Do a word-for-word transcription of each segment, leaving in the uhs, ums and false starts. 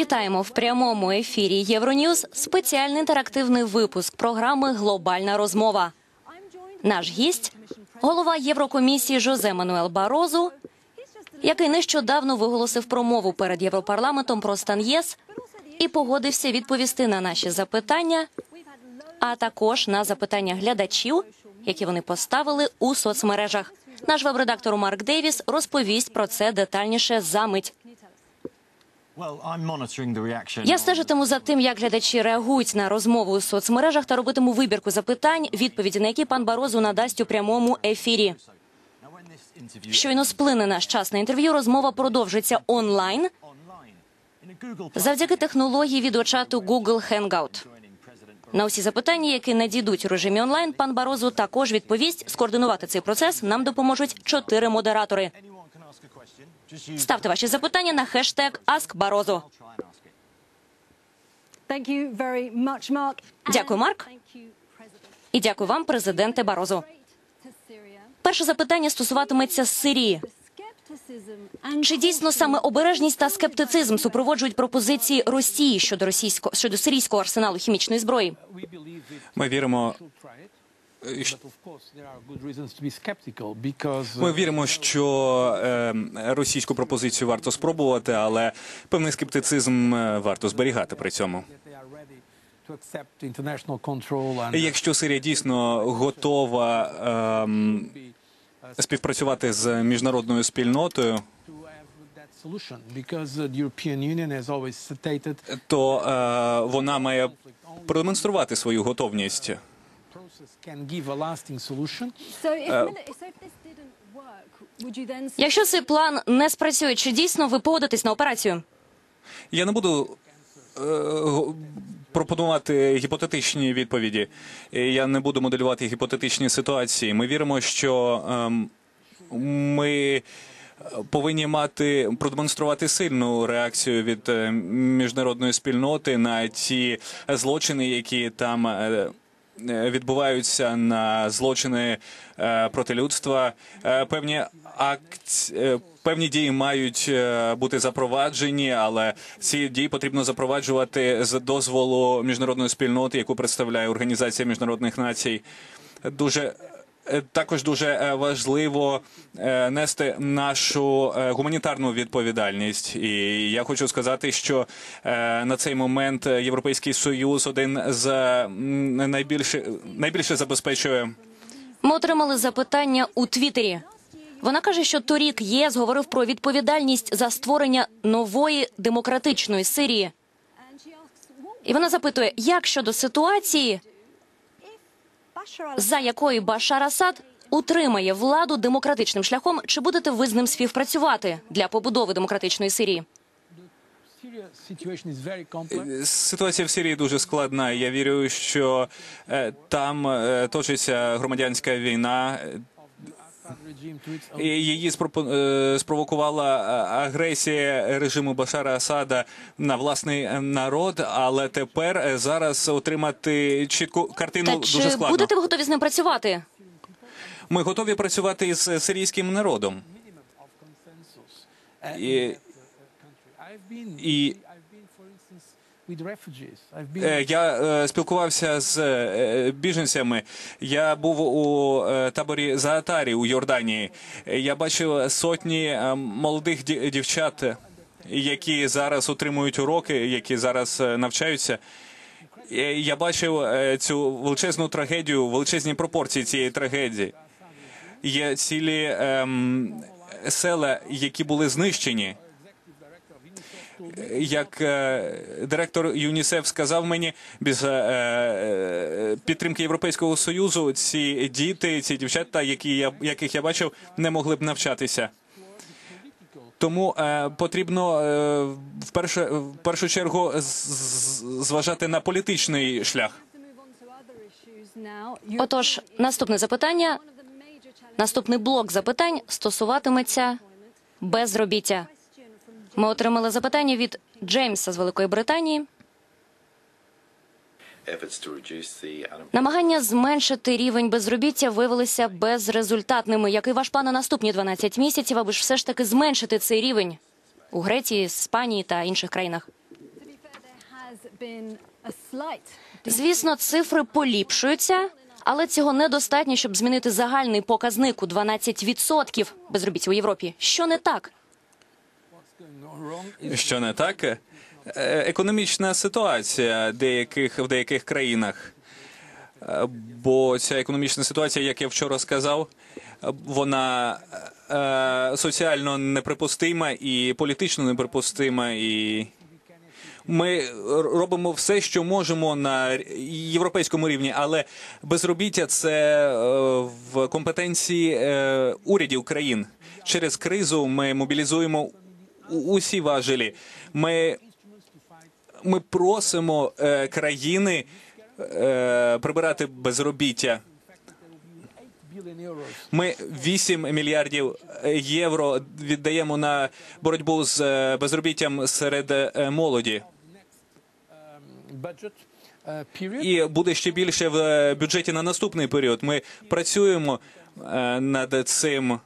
Вітаємо в прямому ефірі Євроньюз спеціальний інтерактивний випуск програми «Глобальна розмова». Наш гість – голова Єврокомісії Жозе Мануель Барозу, який нещодавно виголосив промову перед Європарламентом про стан ЄС і погодився відповісти на наші запитання, а також на запитання глядачів, які вони поставили у соцмережах. Наш веб-редактор Марк Дейвіс розповість про це детальніше за мить. Я стежитиму за тим, як глядачі реагують на розмову у соцмережах та робитиму вибірку запитань, відповіді на які пан Барозу надасть у прямому ефірі. Щойно сплине наш час на інтерв'ю, розмова продовжиться онлайн завдяки технології відеочату Google Hangout. На усі запитання, які надійдуть у режимі онлайн, пан Барозу також відповість. Скоординувати цей процес нам допоможуть чотири модератори. Ставте ваші запитання на хештег «AskBarroso». Дякую, Марк. І дякую вам, президенте Барозу. Перше запитання стосуватиметься Сирії. Чи дійсно саме обережність та скептицизм супроводжують пропозиції Росії щодо російського щодо сирійського арсеналу хімічної зброї? Ми віримо, Ми віримо, що е, російську пропозицію варто спробувати, але певний скептицизм варто зберігати при цьому. Якщо Сирія дійсно готова е, співпрацювати з міжнародною спільнотою, то е, вона має продемонструвати свою готовність. Якщо цей план не спрацює, чи дійсно ви погодитесь на операцію? Я не буду е, пропонувати гіпотетичні відповіді. Я не буду моделювати гіпотетичні ситуації. Ми віримо, що е, ми повинні мати, продемонструвати сильну реакцію від міжнародної спільноти на ті злочини, які там е, відбуваються, на злочини проти людства. Певні акції, певні дії мають бути запроваджені, але ці дії потрібно запроваджувати з дозволу міжнародної спільноти, яку представляє Організація Міжнародних Націй. Дуже Також дуже важливо нести нашу гуманітарну відповідальність. І я хочу сказати, що на цей момент Європейський Союз один з найбільше, найбільше забезпечує. Ми отримали запитання у Твіттері. Вона каже, що торік ЄС говорив про відповідальність за створення нової демократичної Сирії. І вона запитує, як щодо ситуації, за якою Башар Асад утримає владу демократичним шляхом, чи будете ви з ним співпрацювати для побудови демократичної Сирії? Ситуація в Сирії дуже складна. Я вірю, що там точиться громадянська війна. Її спровокувала агресія режиму Башара Асада на власний народ, але тепер зараз отримати чітку картину дуже складно. Та чи будете ви готові з ним працювати? Ми готові працювати із сирійським народом. І, і я спілкувався з біженцями. Я був у таборі Заатарі у Йорданії. Я бачив сотні молодих дівчат, які зараз отримують уроки, які зараз навчаються. Я бачив цю величезну трагедію, величезні пропорції цієї трагедії. Є цілі ем, села, які були знищені. Як е, директор ЮНІСЕФ сказав мені, без е, е, підтримки Європейського Союзу ці діти, ці дівчата, які я, яких я бачив, не могли б навчатися. Тому е, потрібно е, в, першу, в першу чергу з, з, зважати на політичний шлях. Отож, наступне запитання, наступний блок запитань стосуватиметься безробіття. Ми отримали запитання від Джеймса з Великої Британії. Намагання зменшити рівень безробіття виявилися безрезультатними. Який ваш план на наступні дванадцять місяців, аби ж все ж таки зменшити цей рівень у Греції, Іспанії та інших країнах? Звісно, цифри поліпшуються, але цього недостатньо, щоб змінити загальний показник у дванадцять відсотків безробіття у Європі. Що не так? Що не так? Е, Економічна ситуація деяких, в деяких країнах. Е, Бо ця економічна ситуація, як я вчора сказав, вона е, соціально неприпустима і політично неприпустима. І ми робимо все, що можемо на європейському рівні, але безробіття – це е, в компетенції е, урядів країн. Через кризу ми мобілізуємо усі важелі. Ми, ми просимо е, країни е, прибирати безробіття. Ми вісім мільярдів євро віддаємо на боротьбу з е, безробіттям серед е, молоді. І буде ще більше в бюджеті на наступний період. Ми працюємо е, над цим.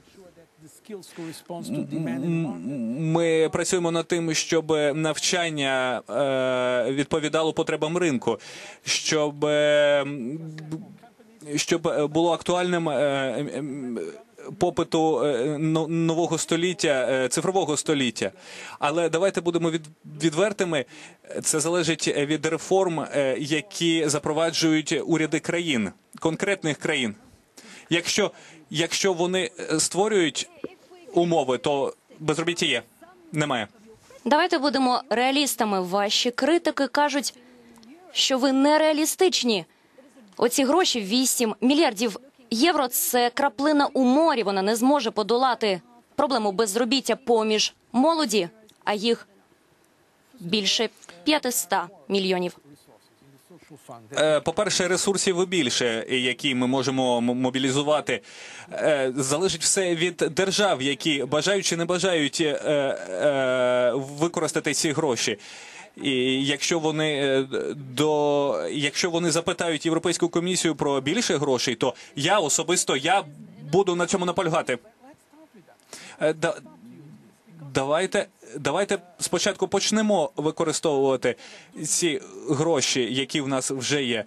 Ми працюємо над тим, щоб навчання е, відповідало потребам ринку, щоб, е, щоб було актуальним е, попиту е, нового століття, е, цифрового століття. Але давайте будемо від, відвертими. Це залежить від реформ, е, які запроваджують уряди країн, конкретних країн. Якщо, якщо вони створюють умови, то безробіття є. Немає. Давайте будемо реалістами. Ваші критики кажуть, що ви нереалістичні. Оці гроші, вісім мільярдів євро, це краплина у морі. Вона не зможе подолати проблему безробіття поміж молоді, а їх більше п'ятсот мільйонів. По-перше, ресурсів більше, які ми можемо мобілізувати. Залежить все від держав, які бажають чи не бажають використати ці гроші. І якщо вони до якщо вони запитають Європейську комісію про більше грошей, то я особисто я буду на цьому наполягати. Да, давайте давайте спочатку почнемо використовувати ці гроші, які в нас вже є.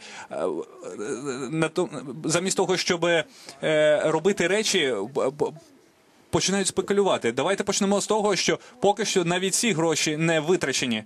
Замість того, щоб робити речі, починають спекулювати. Давайте почнемо з того, що поки що навіть ці гроші не витрачені.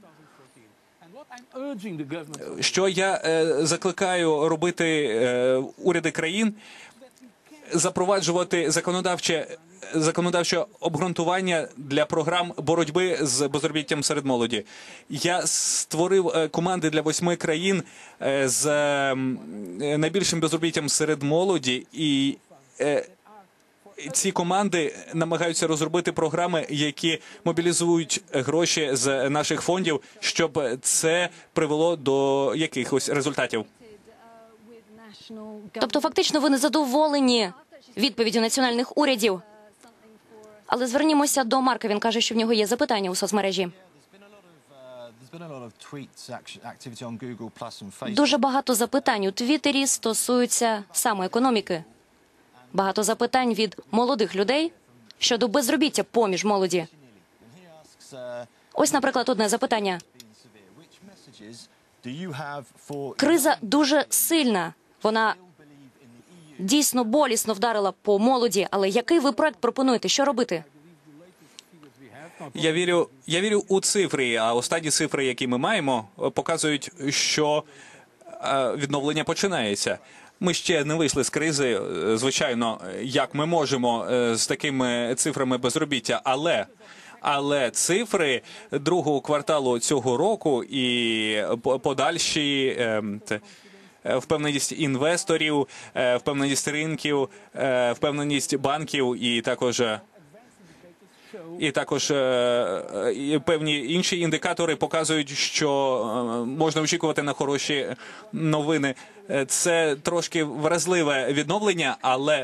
Що я е, закликаю робити е, уряди країн, запроваджувати законодавче, законодавче обґрунтування для програм боротьби з безробіттям серед молоді. Я створив е, команди для восьми країн е, з е, найбільшим безробіттям серед молоді, і е, ці команди намагаються розробити програми, які мобілізують гроші з наших фондів, щоб це привело до якихось результатів. Тобто фактично ви не задоволені відповіддю національних урядів. Але звернімося до Марка, він каже, що в нього є запитання у соцмережі. Дуже багато запитань у Твіттері стосуються саме економіки. Багато запитань від молодих людей щодо безробіття поміж молоді. Ось, наприклад, одне запитання. Криза дуже сильна. Вона дійсно болісно вдарила по молоді. Але який ви проект пропонуєте? Що робити? Я вірю, я вірю у цифри, а останні цифри, які ми маємо, показують, що відновлення починається. Ми ще не вийшли з кризи, звичайно, як ми можемо з такими цифрами безробіття, але, але цифри другого кварталу цього року і подальші впевненість інвесторів, впевненість ринків, впевненість банків і також І також е, певні інші індикатори показують, що е, можна очікувати на хороші новини. Це трошки вразливе відновлення, але...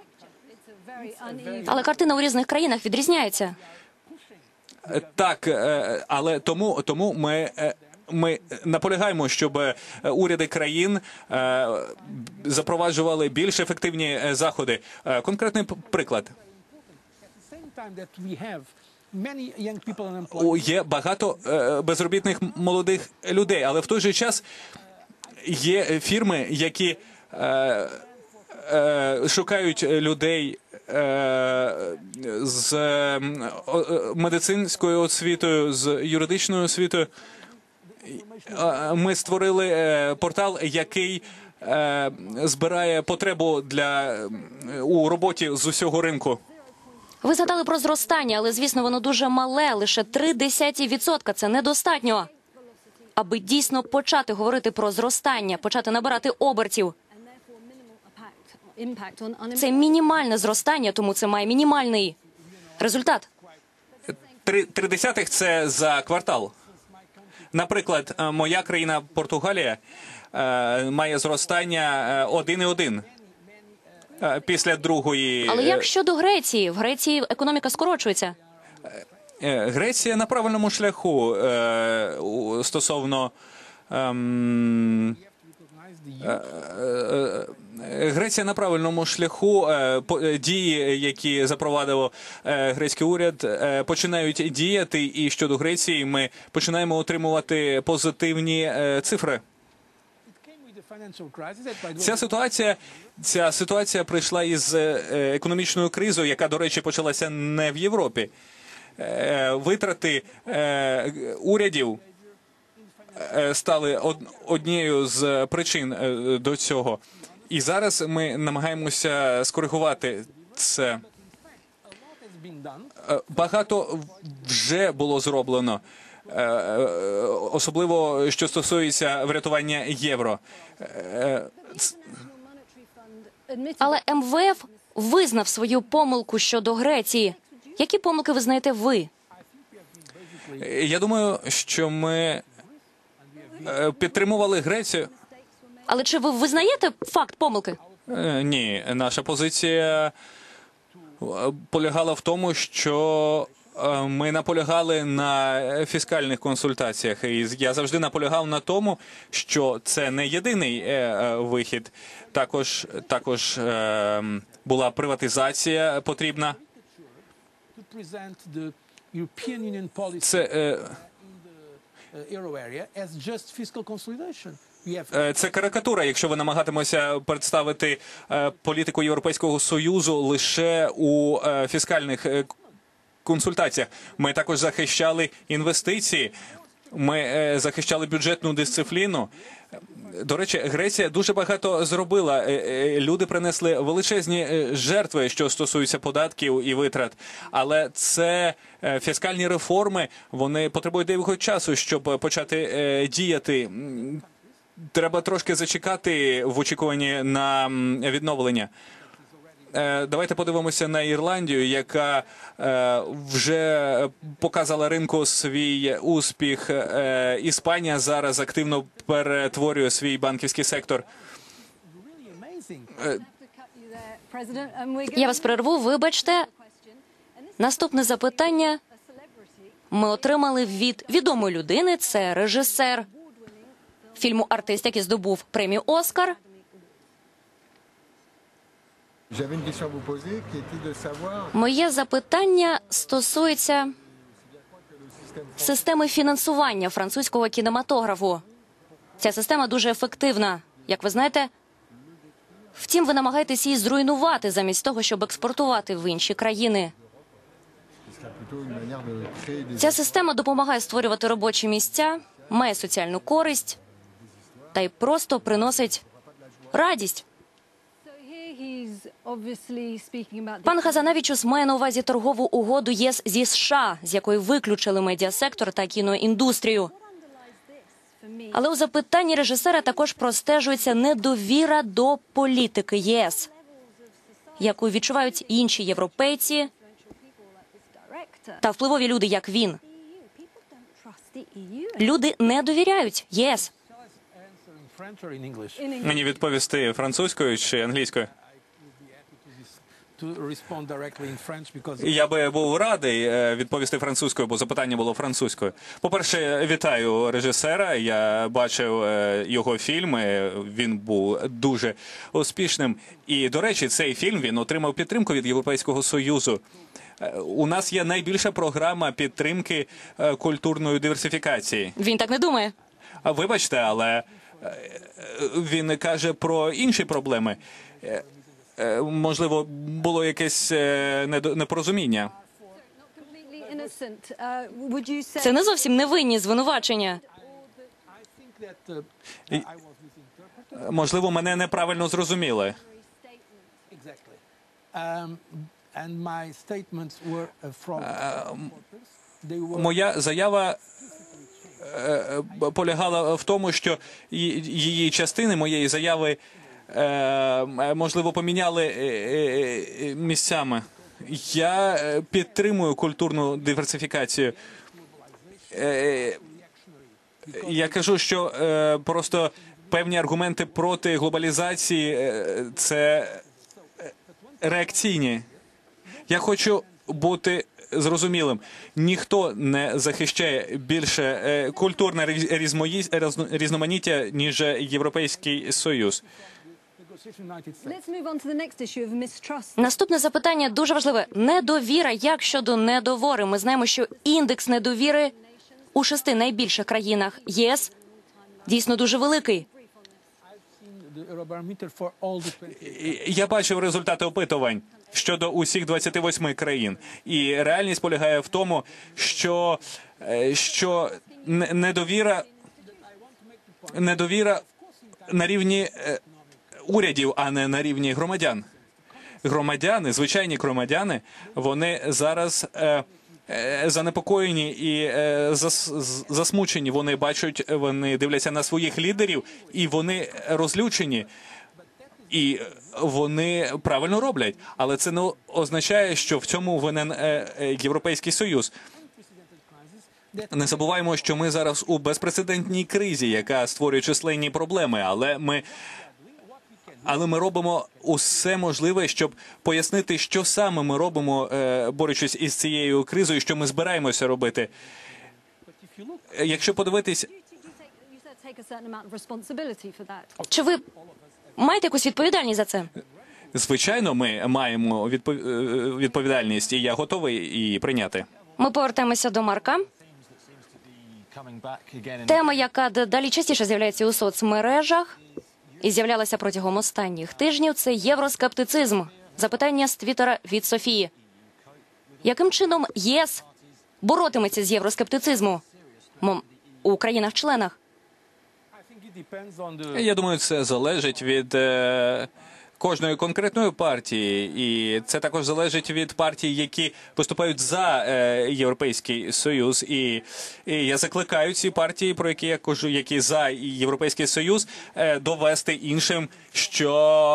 Але картина у різних країнах відрізняється. Так, е, але тому, тому ми... Е, Ми наполягаємо, щоб уряди країн е, запроваджували більш ефективні заходи. Е, конкретний приклад. О, є багато е, безробітних молодих людей, але в той же час є фірми, які е, е, шукають людей е, з е, медицинською освітою, з юридичною освітою. Е, Ми створили е, портал, який е, збирає потребу для е, у роботі з усього ринку. Ви згадали про зростання, але, звісно, воно дуже мале, лише три десяті відсотка. Це недостатньо. Аби дійсно почати говорити про зростання, почати набирати обертів. Це мінімальне зростання, тому це має мінімальний результат. Три, три десятих – це за квартал. Наприклад, е, моя країна Португалія е, має зростання один цілих один е, після другої. Але як щодо Греції? В Греції економіка скорочується. Е, Греція на правильному шляху е, у- стосовно ем, е, е, е, Греція на правильному шляху. Е, по- е, Дії, які запровадив е, грецький уряд, е, починають діяти. І щодо Греції ми починаємо отримувати позитивні е, цифри. Ця ситуація, ця ситуація прийшла із е, економічною кризою, яка, до речі, почалася не в Європі. Е, Витрати е, урядів е, стали од- однією з причин е, до цього. І зараз ми намагаємося скоригувати це. Е, Багато вже було зроблено. Е, е, Особливо, що стосується врятування євро. Е, ц- Але ем ве еф визнав свою помилку щодо Греції. Які помилки визнаєте ви? Я думаю, що ми е, підтримували Грецію. Але чи ви визнаєте факт помилки? Е, Ні, наша позиція е, полягала в тому, що е, ми наполягали на фіскальних консультаціях. І я завжди наполягав на тому, що це не єдиний е, е, вихід. Також, також е, була приватизація потрібна. Це, е, Е, Це карикатура, якщо ви намагатимося представити е, політику Європейського Союзу лише у е, фіскальних е, консультаціях. Ми також захищали інвестиції, ми е, захищали бюджетну дисципліну. До речі, Греція дуже багато зробила. Е, е, Люди принесли величезні е, жертви, що стосуються податків і витрат. Але це е, фіскальні реформи, вони потребують деякого часу, щоб почати е, діяти. М, Треба трошки зачекати в очікуванні на м, відновлення. Е, Давайте подивимося на Ірландію, яка е, вже показала ринку свій успіх. Е, Іспанія зараз активно перетворює свій банківський сектор. Я вас перерву, вибачте. Наступне запитання ми отримали від відомої людини, це режисер фільму «Артист», який здобув премію «Оскар». Моє запитання стосується системи фінансування французького кінематографу. Ця система дуже ефективна, як ви знаєте. Втім, ви намагаєтесь її зруйнувати замість того, щоб експортувати в інші країни. Ця система допомагає створювати робочі місця, має соціальну користь та й просто приносить радість. Пан Хазанавічус має на увазі торгову угоду ЄС зі США, з якої виключили медіасектор та кіноіндустрію. Але у запитанні режисера також простежується недовіра до політики ЄС, яку відчувають інші європейці та впливові люди, як він. Люди не довіряють ЄС. Мені відповісти французькою чи англійською? Я би був радий е, відповісти французькою, бо запитання було французькою. По-перше, вітаю режисера. Я бачив е, його фільми. Він був дуже успішним. І, до речі, цей фільм він отримав підтримку від Європейського Союзу. У нас є найбільша програма підтримки е, культурної диверсифікації. Він так не думає. А вибачте, але е, він каже про інші проблеми. Е, е, Можливо, було якесь е, недо- непорозуміння. Це не зовсім невинні звинувачення. І- Можливо, мене неправильно зрозуміли. Um, and my statements were uh, from. They were Моя заява е, е, полягала в тому, що ї- її частини моєї заяви, е, е, можливо, поміняли е, е, е, місцями. Я е, підтримую культурну диверсифікацію. Е, Я кажу, що е, просто певні аргументи проти глобалізації е, – це реакційні. Я хочу бути зрозумілим. Ніхто не захищає більше е, культурне різ- різмої- різно- різноманіття, ніж Європейський Союз. negotiation United States. Let's move on to the next issue of mistrust. Наступне запитання дуже важливе. Недовіра. Як щодо недовіри? Ми знаємо, що індекс недовіри у шести найбільших країнах ЄС дійсно дуже великий. The Eurobarometer for all the twenty. І Я бачив результати опитувань щодо усіх двадцяти восьми країн. І реальність полягає в тому, що, е, що не- недовіра, недовіра на рівні е, урядів, а не на рівні громадян. Громадяни, звичайні громадяни, вони зараз е, е, занепокоєні і е, зас, з- засмучені. Вони бачать, вони дивляться на своїх лідерів, і вони розлючені. І вони правильно роблять, але це не означає, що в цьому винен е, е, Європейський Союз. Не забуваємо, що ми зараз у безпрецедентній кризі, яка створює численні проблеми, але ми, але ми робимо усе можливе, щоб пояснити, що саме ми робимо, е, борючись із цією кризою, що ми збираємося робити. Е, Якщо подивитись, You said take a certain amount of responsibility for that. Чи ви маєте якусь відповідальність за це? звичайно, ми маємо відпов- е, відповідальність, і я готовий її прийняти. Ми повертаємося до Марка. Тема, яка дедалі частіше з'являється у соцмережах і з'являлася протягом останніх тижнів, це євроскептицизм. Запитання з Твіттера від Софії. Яким чином ЄС боротиметься з євроскептицизмом М- у країнах-членах? I think it depends on the. Я думаю, це залежить від е, кожної конкретної партії, і це також залежить від партій, які виступають за е, Європейський Союз. І, і я закликаю ці партії, про які я кажу, які за Європейський Союз, е, довести іншим, що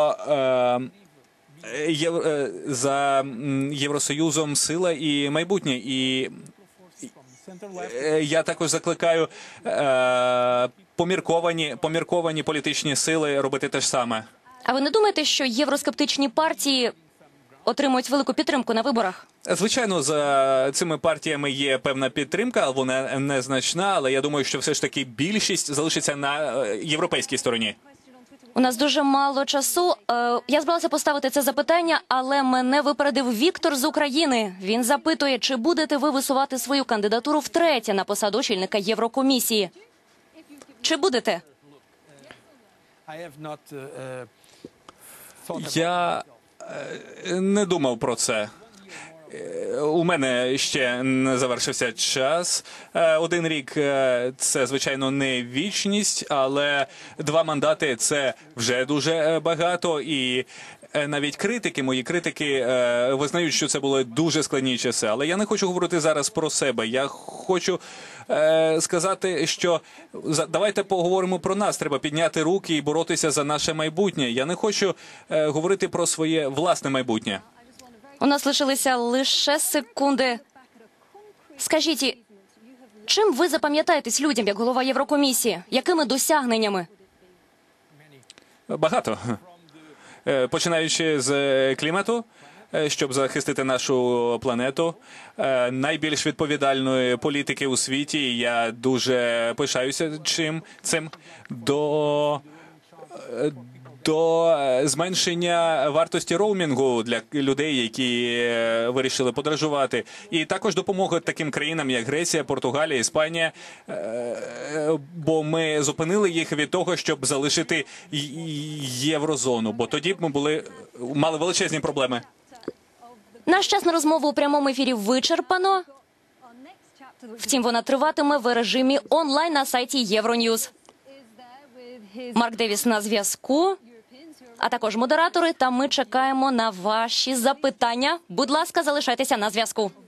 е, є, е, за м, Євросоюзом сила і майбутнє. І Center left. Е, я також закликаю е, помірковані, помірковані політичні сили робити те ж саме. А ви не думаєте, що євроскептичні партії отримують велику підтримку на виборах? Звичайно, за цими партіями є певна підтримка, вона незначна, але я думаю, що все ж таки більшість залишиться на е, європейській стороні. У нас дуже мало часу. Е, Я збиралася поставити це запитання, але мене випередив Віктор з України. Він запитує, чи будете ви висувати свою кандидатуру втретє на посаду очільника Єврокомісії? Чи будете? I have not uh, uh, thought about Я е, не думав про це. Е, У мене ще не завершився час. Е, Один рік е, – це, звичайно, не вічність, але два мандати – це вже дуже е, багато. І е, навіть критики, мої критики, е, визнають, що це були дуже складні часи. Але я не хочу говорити зараз про себе. Я хочу е, сказати, що за- давайте поговоримо про нас. Треба підняти руки і боротися за наше майбутнє. Я не хочу е, говорити про своє власне майбутнє. У нас лишилися лише секунди. Скажіть, чим ви запам'ятаєтесь людям як голова Єврокомісії? Якими досягненнями? Багато. Е, Починаючи з е, клімату, е, щоб захистити нашу планету, е, найбільш відповідальної політики у світі, і я дуже пишаюся чим, цим, до, е, до е, зменшення вартості роумінгу для людей, які е, вирішили подорожувати. І також допомога таким країнам, як Греція, Португалія, Іспанія, е, е, бо ми зупинили їх від того, щоб залишити й- й- єврозону, бо тоді б ми були, мали величезні проблеми. Наш час на розмову у прямому ефірі вичерпано. Втім, вона триватиме в режимі онлайн на сайті Євроньюз. Марк Девіс на зв'язку, а також модератори, та ми чекаємо на ваші запитання. Будь ласка, залишайтеся на зв'язку.